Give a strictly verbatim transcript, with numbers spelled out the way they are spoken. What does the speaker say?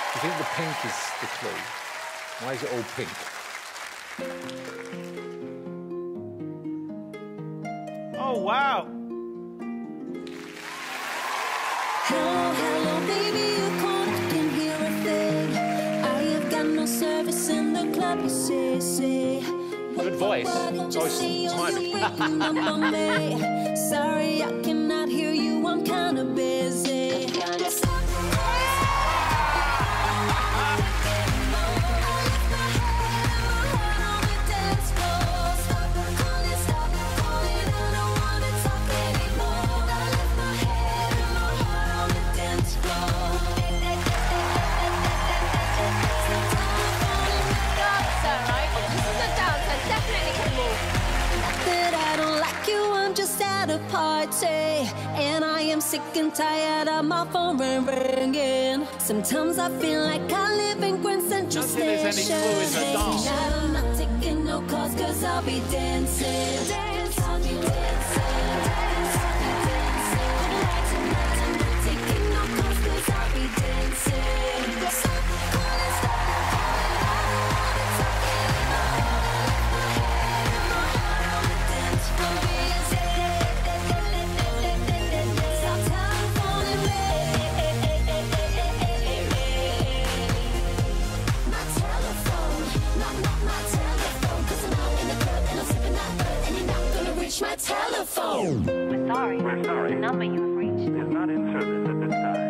You think the pink is the clue? Why is it all pink? Oh, wow. Hello, hello, baby, you called, I can hear a thing. I have got no service in the club, you say, say. Good voice. Voice timing. Sorry, I cannot hear you, I'm kinda busy. Party, and I am sick and tired of my phone ringing. Sometimes I feel like I live in Grand Central Station. There's any clue in the dance. I'm not taking no calls cause I'll be dancing. Dance, I'll be dancing. Dance, I'll be dancing. Tonight, I'm not taking no calls cause I'll be dancing. So call and stop the calling. I don't wanna talk anymore. I left my head and my heart on the dance floor. My telephone. We're sorry. We're sorry. The number you have reached is not in service at this time.